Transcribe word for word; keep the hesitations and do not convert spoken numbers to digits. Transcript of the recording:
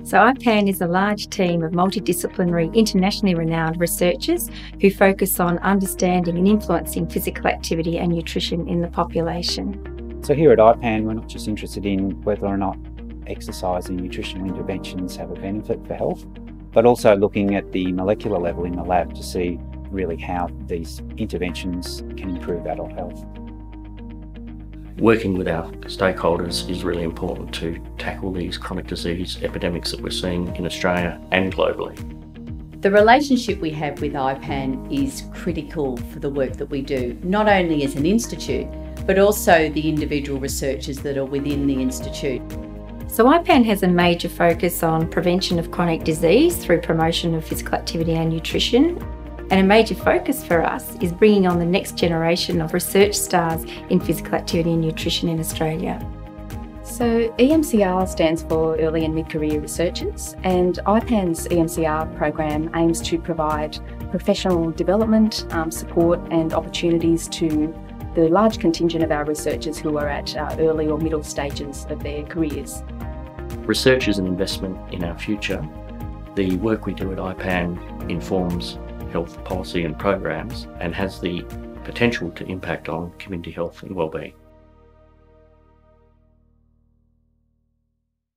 So I PAN is a large team of multidisciplinary, internationally renowned researchers who focus on understanding and influencing physical activity and nutrition in the population. So here at I PAN, we're not just interested in whether or not exercise and nutritional interventions have a benefit for health, but also looking at the molecular level in the lab to see really how these interventions can improve adult health. Working with our stakeholders is really important to tackle these chronic disease epidemics that we're seeing in Australia and globally. The relationship we have with I PAN is critical for the work that we do, not only as an institute, but also the individual researchers that are within the institute. So I PAN has a major focus on prevention of chronic disease through promotion of physical activity and nutrition. And a major focus for us is bringing on the next generation of research stars in physical activity and nutrition in Australia. So E M C R stands for Early and Mid-Career Researchers, and I PAN's E M C R program aims to provide professional development, um, support and opportunities to the large contingent of our researchers who are at uh, early or middle stages of their careers. Research is an investment in our future. The work we do at I PAN informs health policy and programs and has the potential to impact on community health and wellbeing.